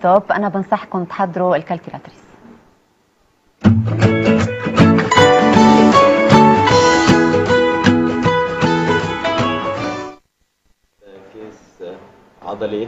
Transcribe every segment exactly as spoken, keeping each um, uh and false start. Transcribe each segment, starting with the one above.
اللابتوب أنا بنصحكم تحضروا الكالكولاتريس. كيس عضلي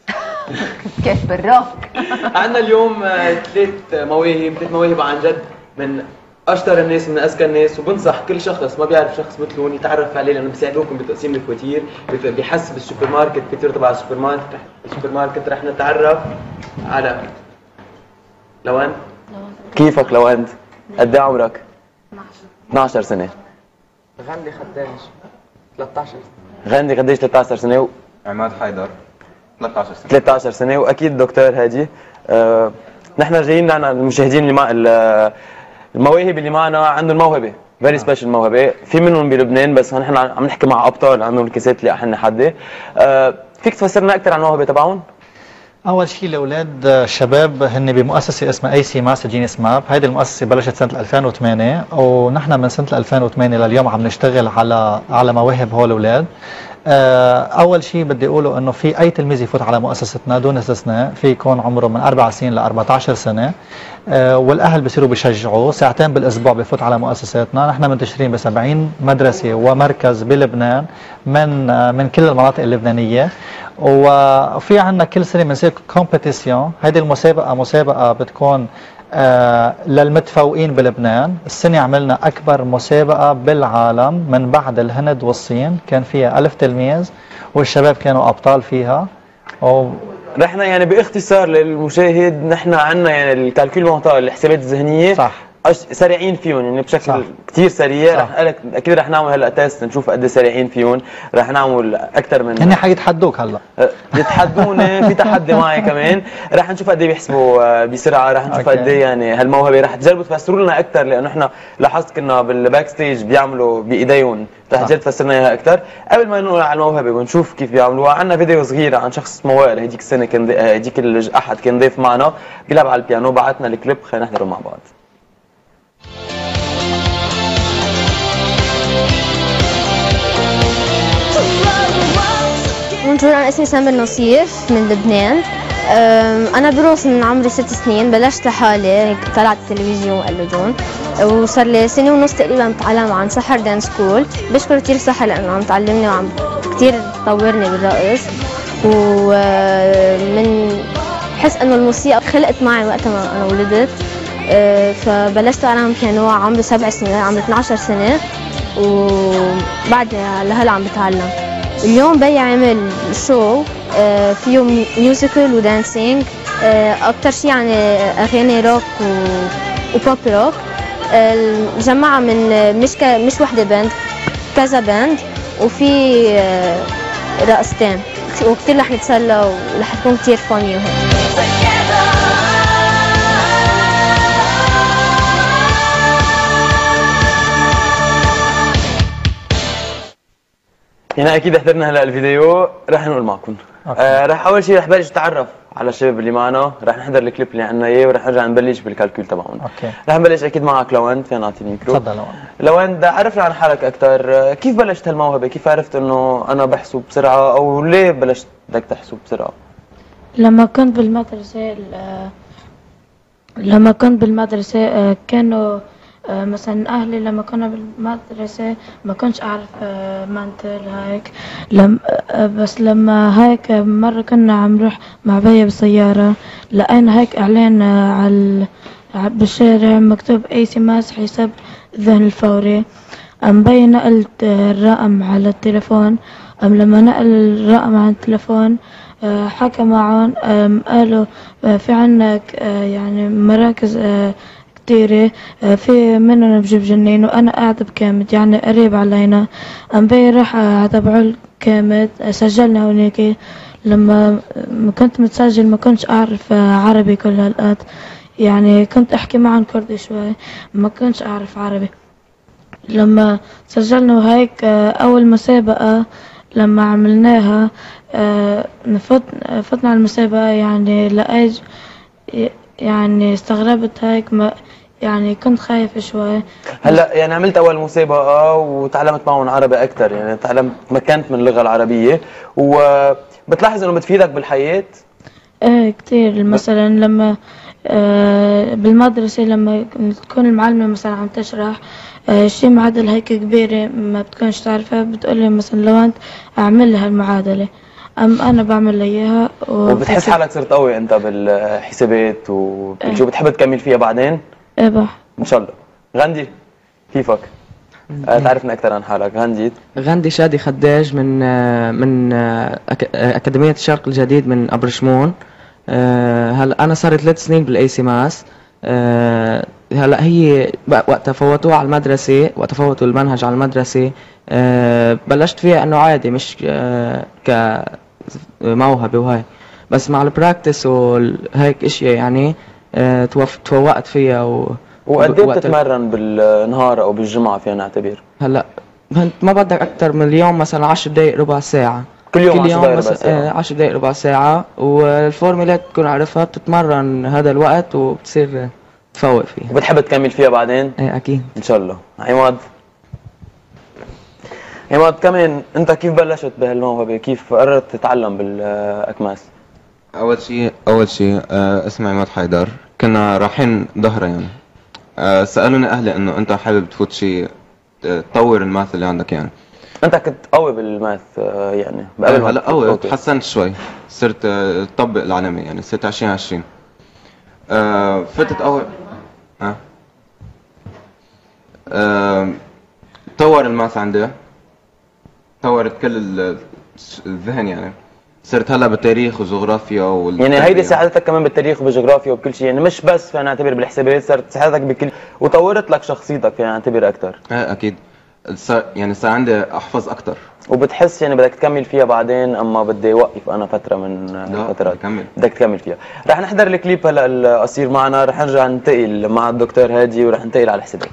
كيف بالروك. عندنا اليوم ثلاث مواهب ثلاث مواهب عن جد من اشطر الناس من اذكى الناس، وبنصح كل شخص ما بيعرف شخص مثلهم يتعرف عليه لانه بيساعدوكم بتقسيم الفواتير، بيحسب السوبر ماركت الفاتوره تبع السوبر ماركت. السوبر ماركت رح نتعرف على لوان. كيفك لوان؟ قد ايه عمرك؟ اثنعش سنة. غندي قديش؟ ثلاثة عشر سنة. غندي قديش؟ ثلاثة عشر سنة. و... عماد حيدر ثلاثة عشر سنة. ثلاثة عشر سنة. واكيد دكتور هادي. أه... نحن جايين لنا المشاهدين اللي مع المواهب اللي معنا عندهم موهبة فيري سبيشال موهبة، في منهم بلبنان بس نحن عم نحكي مع ابطال عندهم الكاسات اللي احنا حدي. أه... فيك تفسرنا اكثر عن الموهبة تبعهم؟ اول شيء الاولاد الشباب هن بمؤسسه اسمها اي سي ماس جينيس ماب. هذه المؤسسه بلشت سنه ألفين وثمانية، ونحن من سنه ألفين وثمانية لليوم عم نشتغل على على مواهب هول الاولاد. اول شيء بدي اقوله انه في اي تلميذ يفوت على مؤسستنا دون استثناء في يكون عمره من أربع سنين ل أربعة عشر سنه، والاهل بصيروا بيشجعوا. ساعتين بالاسبوع بفوت على مؤسساتنا. نحن منتشرين ب سبعين مدرسه ومركز بلبنان من من كل المناطق اللبنانيه، وفي عندنا كل سنه بنسوي كومبيتيسيون. هذه المسابقه مسابقه بتكون آه للمتفوقين بلبنان. السنه عملنا اكبر مسابقه بالعالم من بعد الهند والصين، كان فيها ألف تلميذ والشباب كانوا ابطال فيها. و... نحن يعني باختصار للمشاهد نحن عندنا يعني الكالكول مونتال الحسابات الذهنيه صح سريعين فيهم يعني بشكل كثير سريع. رح لك اكيد رح نعمل هلا تيست نشوف قد ايه سريعين فيهم. رح نعمل اكثر من هن حيتحدوك هلا يتحدوني في تحدي معي كمان. رح نشوف قد ايه بيحسبوا بسرعه، رح نشوف قد ايه يعني هالموهبه. رح تجربوا تفسروا لنا اكثر لانه احنا لاحظت كنا بالباك ستيج بيعملوا بايديهم. رح تجرب تفسرنا اياها اكثر. قبل ما نقول على الموهبه ونشوف كيف بيعملوها، عندنا فيديو صغير عن شخص اسمه وائل. هديك السنه كان هديك الاحد كان ضيف معنا بيلعب على البيانو، بعثنا الكليب خلينا نحضره مع بعض. بونجور، أنا اسمي سامر نصيف من لبنان. أنا برقص من عمري ست سنين، بلشت لحالي طلعت التلفزيون وقلدون، وصار لي سنة ونص تقريبا بتعلم عن سحر دانس سكول. بشكر كثير سحر لأنه عم تعلمني وعم كثير تطورني بالرقص. ومن بحس إنه الموسيقى خلقت معي وقت ما أنا ولدت، فبلشت أتعلم بيانو عمري سبع سنين، عمري اثنعش سنة، وبعد لهلا عم بتعلم. اليوم بي عامل شو فيه ميوزيكال ودانسينج، اكثر شيء يعني اغاني روك وبوب روك. جمعها من مش ك... مش وحده باند، كذا باند، وفي رقصتين، وكثير رح نتسلى ورح تكون كثير فاني وهيك. يعني اكيد حضرنا هلا الفيديو، رح نقول معكم. آه رح اول شيء رح بلش اتعرف على الشباب اللي معنا، رح نحضر الكليب اللي عندنا اياه ورح نرجع نبلش بالكالكول تبعهم. اوكي. رح نبلش اكيد معك لوان، فينا نعطي الميكرو. تفضل لوان. لوان بدي عرفنا عن حالك اكثر، كيف بلشت هالموهبه؟ كيف عرفت انه انا بحسب بسرعه او ليه بلشت بدك تحسب بسرعه؟ لما كنت بالمدرسه لما كنت بالمدرسه كانوا مثلا اهلي لما كنا بالمدرسه ما كنتش اعرف منتل هيك. لم بس لما هيك مره كنا عم نروح مع بيا بالسياره، لقينا هيك اعلان على بالشارع مكتوب اي سي ماس حساب الذهن الفوري. ام بيا نقلت الرقم على التليفون. ام لما نقل الرقم على التليفون حكى معهم، قالوا في عندك يعني مراكز كتيرة، في منهم بجيب جنين وانا قاعدة بكامت يعني قريب علينا. ام بي راح تبعوا الكامت، سجلنا هونيك. لما كنت متسجل ما كنتش اعرف عربي كل هالقد، يعني كنت احكي معهم كردي شوي، ما كنتش اعرف عربي. لما سجلنا وهيك اول مسابقة لما عملناها فت فتنا على المسابقة، يعني لقيت يعني استغربت هيك، ما يعني كنت خايفة شوي. هلا يعني عملت اول مسابقة وتعلمت معهم عربي اكثر، يعني تعلمت تمكنت من اللغة العربية، وبتلاحظ انه بتفيدك بالحياة؟ ايه كتير. مثلا لما آه بالمدرسة لما تكون المعلمة مثلا عم تشرح آه شي معادلة هيك كبيرة ما بتكونش تعرفها، بتقولي مثلا لو انت اعمل لها المعادلة، ام انا بعمل لها اياها. وبتحس حالك صرت قوي انت بالحسابات وكل شيء، بتحب تكمل فيها بعدين؟ ايه بح ان شاء الله. غندي كيفك؟ آه تعرفنا اكثر عن حالك. غندي غندي شادي خداج من آه من آه أك... آه أكاديمية الشرق الجديد من أبو رشمون. آه هلا أنا صار ثلاث سنين بالاي سي ماس. آه هلا هي وقت فوتوها على المدرسة، وقت فوتوا المنهج على المدرسة آه بلشت فيها انه عادي، مش آه كموهبة وهاي، بس مع البراكتس وهيك اشياء يعني آه توف... توقعت فيها. و... وقد ايه بتتمرن بالنهار او بالجمعة فينا نعتبر؟ هلا ما بدك اكثر من اليوم مثلا عشر دقائق ربع ساعة كل يوم. كل يوم مثلا عشر دقائق ربع ساعة، والفورمولات تكون عارفها، بتتمرن هذا الوقت وبتصير تفوق فيها. وبتحب تكمل فيها بعدين؟ ايه اكيد ان شاء الله. عماد عماد كمان انت كيف بلشت بهالموهبة؟ كيف قررت تتعلم بالاكماس؟ اول شيء اول شيء آه اسمي عماد حيدر. كنا رايحين ظهرة يعني، آه سالوني اهلي انه انت حابب تفوت شيء تطور الماث اللي عندك يعني. انت كنت قوي بالماث آه يعني قبل ما هلا قوي، تحسنت شوي، صرت آه طبق العالمي يعني، صرت عشرين عشرين. آه فتت اول ها آه طور الماث عندي، طورت كل الذهن يعني. صرت هلا بالتاريخ وجغرافيا وال يعني هيدي ساعدتك كمان بالتاريخ وبالجغرافيا وبكل شيء يعني، مش بس فينا نعتبر بالحسابات، صارت تساعدك بكل وطورت لك شخصيتك فينا نعتبر اكثر. ايه اكيد. صار يعني صار عندي احفظ اكثر. وبتحس يعني بدك تكمل فيها بعدين، اما بدي اوقف انا فتره من الفترات؟ كمل. بدك تكمل فيها. رح نحضر الكليب هلا القصير معنا، رح نرجع ننتقل مع الدكتور هادي ورح ننتقل على الحسابات.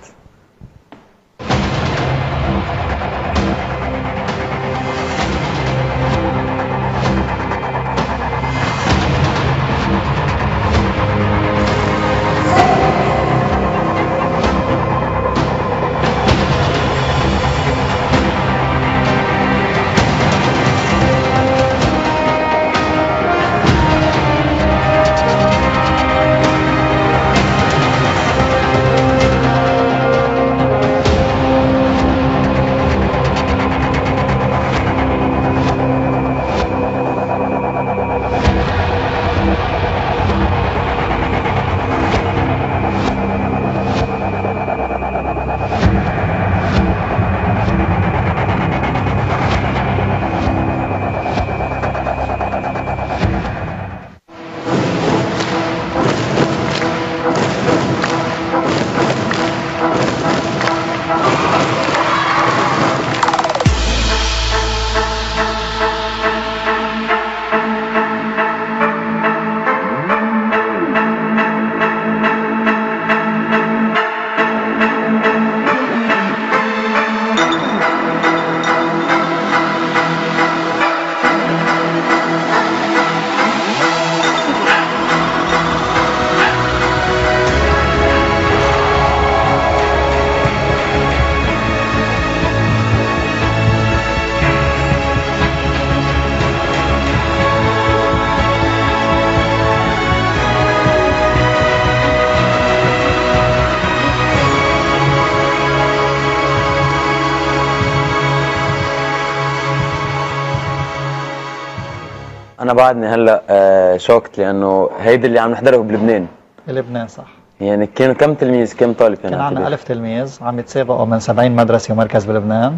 انا بعدني هلا آه شوكت لانه هيدي اللي عم نحضره بلبنان. بلبنان صح. يعني كانوا كم تلميذ كم طالب كان؟ كان عندنا ألف تلميذ عم يتسابقوا من سبعين مدرسة ومركز بلبنان.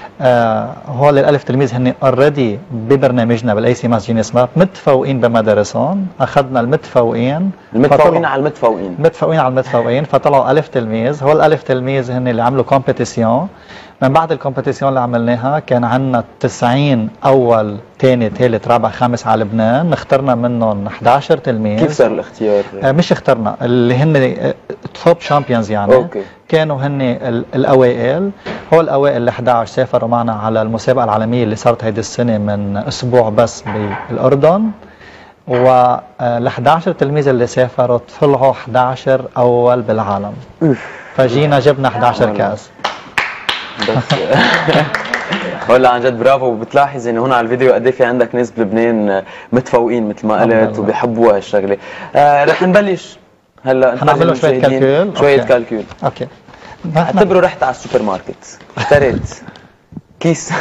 آه هول الألف تلميذ هن اوريدي ببرنامجنا بالاي سي ماس جينيس ماب متفوقين بمدارسهم، اخذنا المتفوقين المتفوقين على المتفوقين متفوقين على المتفوقين فطلعوا ألف تلميذ. هول الألف تلميذ هن اللي عملوا كومبيتيسيون. من بعد الكومبيتيسيون اللي عملناها كان عندنا تسعين اول ثاني ثالث رابع خامس على لبنان، اخترنا منهم أحد عشر تلميذ. كيف صار الاختيار؟ آه مش اخترنا، اللي هن توب شامبيونز يعني. أوكي. كانوا هن الاوائل. هول الاوائل ال أحد عشر سافروا معنا على المسابقه العالميه اللي صارت هيدي السنه من اسبوع بس بالاردن، وال أحد عشر تلميذ اللي سافروا طلعوا أحد عشر اول بالعالم. فجينا جبنا أحد عشر كاس. بس ولا عن جد برافو. وبتلاحظ انه هون على الفيديو قد ايه في عندك ناس بلبنان متفوقين مثل ما قلت وبيحبوا هالشغله. آه رح نبلش هلا حنعمل شويه كالكول. شويه كالكول. اوكي. اعتبروا رحت على السوبر ماركت اشتريت كيس.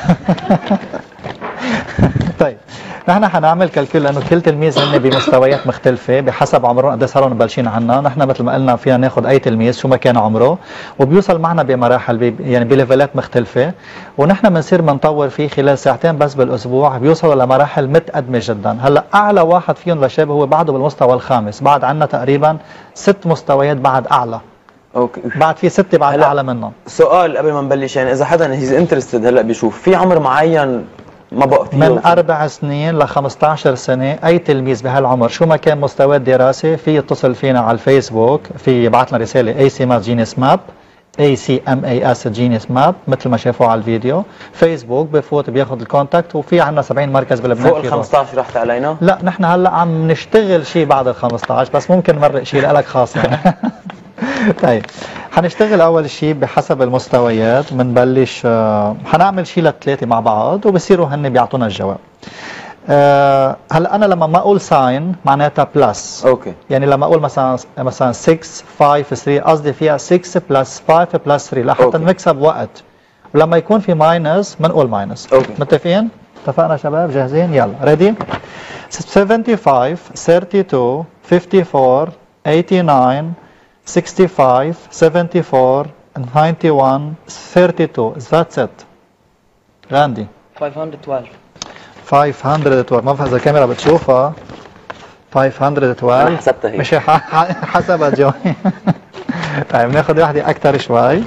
طيب نحن حنعمل كالكول لانه كل تلميذ هن بمستويات مختلفه بحسب عمرهم قد ايه صاروا مبلشين عنا. نحن مثل ما قلنا فينا ناخذ اي تلميذ شو ما كان عمره وبيوصل معنا بمراحل بي يعني بليفلات مختلفه، ونحن بنصير بنطور فيه خلال ساعتين بس بالاسبوع بيوصلوا لمراحل متقدمه جدا. هلا اعلى واحد فيهم لشاب هو بعده بالمستوى الخامس، بعد عندنا تقريبا ست مستويات بعد اعلى. اوكي. بعد في ستة بعد اعلى منهم. سؤال قبل ما نبلش، يعني اذا حدا هيز انترستد هلا بيشوف في عمر معين ما بقى فيه من أربع سنين ل خمسة عشر سنة أي تلميذ بهالعمر شو ما كان مستوى الدراسة في يتصل فينا على الفيسبوك، في يبعث لنا رسالة اي سي ماس جينيس ماب اي سي ام اي اس جينيس ماب مثل ما شافوا على الفيديو. فيسبوك بفوت بياخذ الكونتاكت، وفي عندنا سبعين مركز بلبنان. فوق ال خمسة عشر رحت علينا؟ لا نحن هلا عم نشتغل شيء بعد ال خمسة عشر، بس ممكن نمرق شيء لك خاص يعني. طيب حنشتغل اول شيء بحسب المستويات. بنبلش آه حنعمل شيء للثلاثه مع بعض وبصيروا هن بيعطونا الجواب. آه هلا انا لما ما اقول ساين معناتها بلس. اوكي. يعني لما اقول مثلا مثلا ستة خمسة ثلاثة قصدي فيها ستة بلس خمسة بلس ثلاثة لحتى نكسب وقت. ولما يكون في ماينس بنقول ماينس. اوكي. متفقين؟ اتفقنا شباب؟ جاهزين؟ يلا ريدي؟ خمسة وسبعين ثلاثة وثلاثين أربعة وثمانين sixty-five, seventy-four, ninety-one, thirty-two. That's it. غاندي. خمسمية واثناشر. خمسمية واثناشر. ما بعرف إذا الكاميرا بتشوفها. خمسمية واثناشر. أنا حسبتها هي. مش حسبها جوي. طيب ناخذ واحدة أكثر شوي.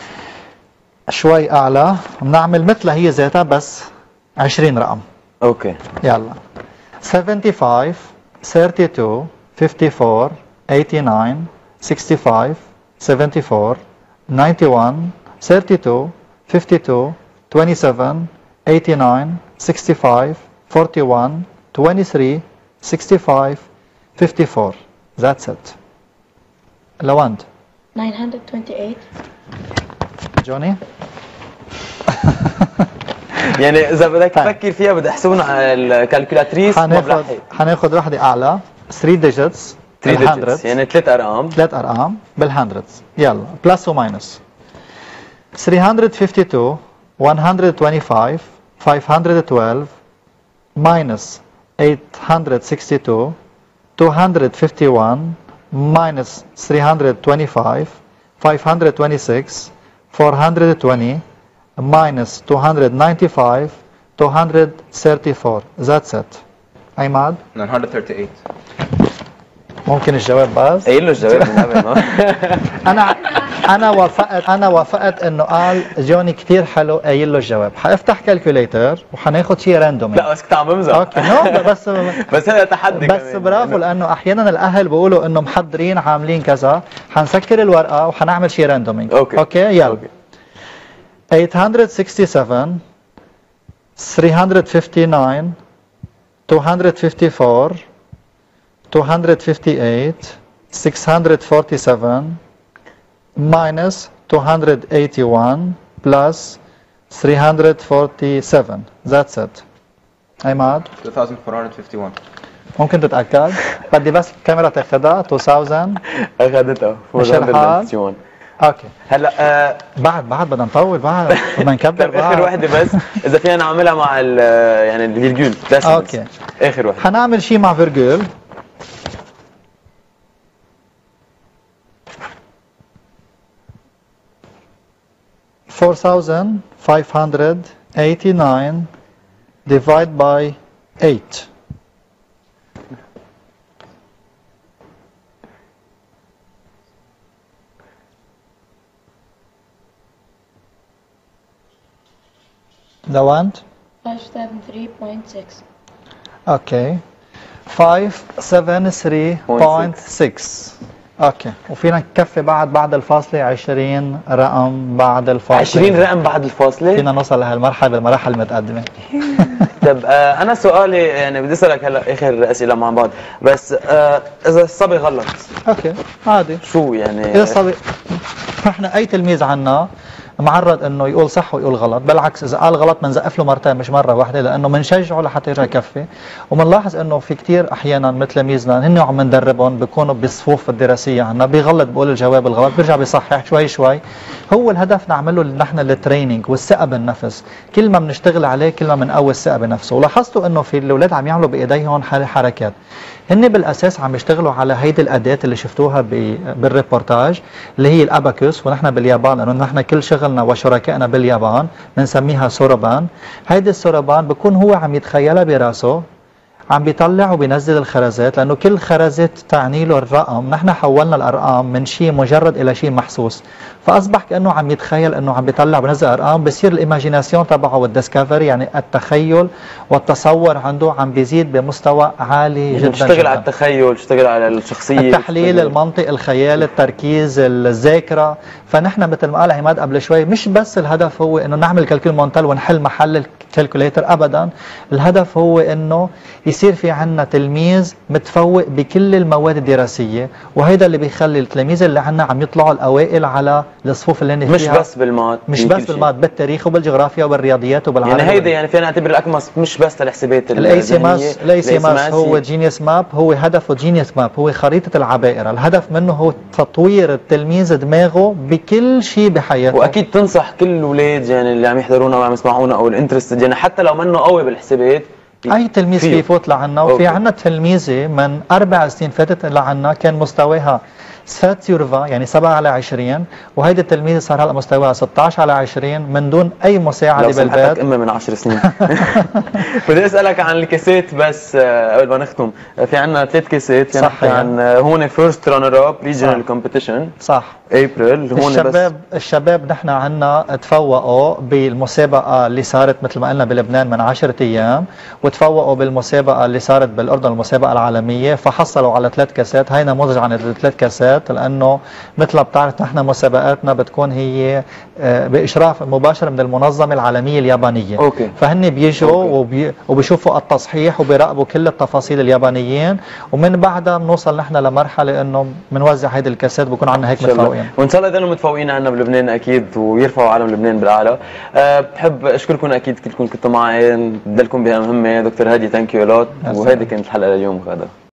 شوي أعلى. بنعمل مثلها هي ذاتها بس عشرين رقم. اوكي. يلا. seventy-five, thirty-two, fifty-four, eighty-nine, sixty-five, seventy-four, ninety-one, thirty-two, fifty-two, twenty-seven, eighty-nine, sixty-five, forty-one, twenty-three, sixty-five, fifty-four. That's it. لوند. nine hundred twenty-eight. جوني. يعني إذا بدك تفكر فيها بدي أحسبهم على الكالكولاتريس. حناخذ حناخذ وحدة أعلى three digits. ثلاثة digits يعني ثلاث أرقام. ثلاث أرقام بالهندردز. يلا بلس وماينس. three hundred fifty-two, one hundred twenty-five, five hundred twelve, minus eight hundred sixty-two, two hundred fifty-one, minus three hundred twenty-five, five hundred twenty-six, four hundred twenty, minus two hundred ninety-five, two hundred thirty-four. That's it. عماد. nine hundred thirty-eight. ممكن الجواب بس؟ قايل له الجواب من قبل ما. انا انا وافقت انا وافقت انه قال جوني كثير حلو قايل له الجواب. حافتح كالكوليتر وحناخذ شيء راندوم. لا بس كنت عم بمزح. اوكي نو بس بس هذا تحدي بس كمان. برافو لانه احيانا الاهل بيقولوا انه محضرين عاملين كذا. حنسكر الورقه وحنعمل شيء راندومينج. اوكي اوكي يلا. eight hundred sixty-seven, three hundred fifty-nine, two hundred fifty-four, two hundred fifty-eight, six hundred forty-seven, minus two hundred eighty-one, plus three hundred forty-seven. That's it. عماد. two thousand four hundred fifty-one. ممكن تتأكد؟ بدي بس الكاميرا تاخذها. two thousand. أخذتها. مش الحال. اوكي. هلا آه بعد بعد بدنا نطول بعد بدنا نكبر بعد. اخر وحده بس اذا فينا نعملها مع ال يعني الفيرجول. اوكي. اخر وحده. حنعمل شيء مع فيرجول. four thousand five hundred eighty-nine divided by eight. The one? five seventy-three point six. Okay. five seventy-three point six. اوكي. وفينا نكفي بعد بعد الفاصلة عشرين رقم بعد الفاصلة. عشرين رقم بعد الفاصلة؟ فينا نوصل لهالمرحلة بالمراحل المتقدمة. طب آه أنا سؤالي يعني بدي أسألك هلا آخر أسئلة مع بعض، بس آه إذا الصبي غلط. اوكي عادي. شو يعني؟ إذا الصبي احنا أي تلميذ عنا معرض انه يقول صح ويقول غلط، بالعكس اذا قال غلط بنزقف له مرتين مش مره واحده، لانه بنشجعه لحتى يرجع يكفي. وبنلاحظ انه في كثير احيانا من تلاميذنا هن عم ندربهم بيكونوا بالصفوف الدراسيه عنا، بيغلط بقول الجواب الغلط بيرجع بيصحح شوي شوي. هو الهدف نعمله نحن التريننج والثقه بالنفس، كل ما بنشتغل عليه كل ما بنقوي الثقه بنفسه. ولاحظتوا انه في الاولاد عم يعملوا بايديهم حركات، هن بالاساس عم يشتغلوا على هيدي الاداه اللي شفتوها بالريبورتاج اللي هي الاباكوس، ونحن باليابان لانه نحن كل شغلنا وشركائنا باليابان بنسميها سورابان. هيدي السورابان بكون هو عم يتخيلها براسه، عم بيطلع وبينزل الخرزات، لانه كل خرزت تعني له الرقم. نحن حولنا الارقام من شيء مجرد الى شيء محسوس، فاصبح كانه عم يتخيل انه عم بيطلع وبينزل ارقام، بصير الايماجيناسيون تبعه والديسكفري يعني التخيل والتصور عنده عم بيزيد بمستوى عالي جدا. تشتغل جداً. على التخيل، تشتغل على الشخصيه، التحليل، المنطق، الخيال، التركيز، الذاكره. فنحن مثل ما قال عماد قبل شوي، مش بس الهدف هو انه نعمل كالكول مونتال ونحل محل الكالكوليتر ابدا، الهدف هو انه يصير في عندنا تلميذ متفوق بكل المواد الدراسيه، وهيدا اللي بيخلي التلاميذ اللي عندنا عم يطلعوا الاوائل على الصفوف اللي هن فيها. مش بس بالمات، مش بس بالمات، بالتاريخ وبالجغرافيا وبالرياضيات وبالعربي. يعني هيدا يعني فينا نعتبر الاكمس مش بس للحسابات الاي سي ماس. الاي سي ماس هو جينيوس ماب، هو هدفه جينيوس ماب، هو خريطه العبائر. الهدف منه هو تطوير التلميذ دماغه بكل شيء بحياته. واكيد تنصح كل الاولاد يعني اللي عم يحضرونا وعم يسمعونا او الانترست، يعني حتى لو منه قوي بالحسابات اي تلميذ فيه يفوت لعنا. وفي عنا تلميذه من اربع سنين فاتت لعنا كان مستواها سات سيرفا يعني سبعة على عشرين، وهيدي التلميذه صار هلا مستواها ستة عشر على عشرين من دون اي مساعده بالبيت. لو سمحتك امي من عشر سنين. بدي اسالك عن الكاسات بس قبل ما نختم. في عنا ثلاث كاسات يعني صح. عن هون فيرست رانر اب ريجنال كومبيتيشن صح ابريل. هون الشباب بس الشباب نحن عنا تفوقوا بالمسابقه اللي صارت مثل ما قلنا بلبنان من عشرة ايام، وتفوقوا بالمسابقه اللي صارت بالاردن المسابقه العالميه، فحصلوا على ثلاث كاسات. هي نموذج عن الثلاث كاسات، لانه مثل ما بتعرف نحن مسابقاتنا بتكون هي باشراف مباشر من المنظمه العالميه اليابانيه. أوكي. فهن بيجوا وبي وبيشوفوا التصحيح وبيراقبوا كل التفاصيل اليابانيين، ومن بعدها بنوصل نحن لمرحله انه بنوزع هيدي الكاسات، بكون عندنا هيك متفوقين. وان شاء الله يضلوا متفوقين عنا بلبنان اكيد ويرفعوا علم لبنان بالاعلى. أه بحب اشكركم اكيد كلكم كنتوا معي، بدلكم بها مهمه. دكتور هادي ثانك يو لوت، وهيدي كانت الحلقه لليوم غدا.